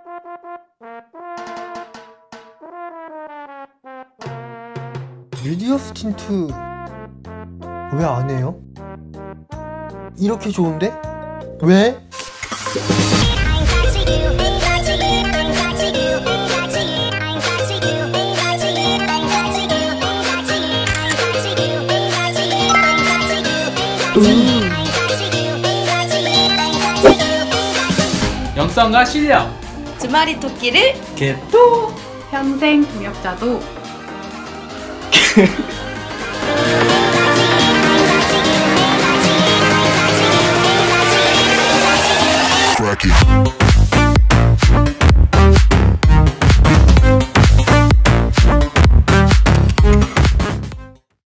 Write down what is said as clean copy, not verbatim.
미디어 스틴트 왜 안 해요? 이렇게 좋은데? 왜? 영성과 실력 주말이 토끼를 개또 평생 동역자도